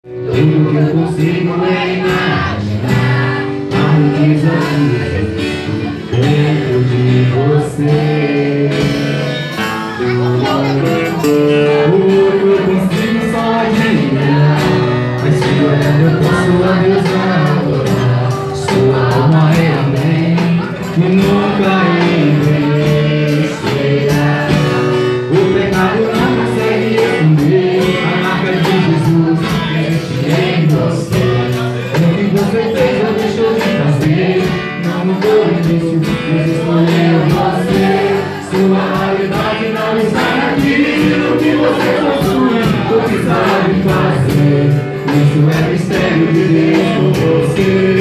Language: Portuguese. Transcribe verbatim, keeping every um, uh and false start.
Tudo que eu consigo é imaginar a riqueza dentro de você. Tudo eu consigo só admirar, mas se olhar eu posso a Deus adorar. Sua alma é amém e nunca envelhecerá. O pecado não consegue esconder a marca de Jesus em você. O que você fez ou deixou de fazer não mudou o início, Deus escolheu você. Sua realidade não está naquilo que você possui, o que sabe fazer. Isso é mistério de Deus por você.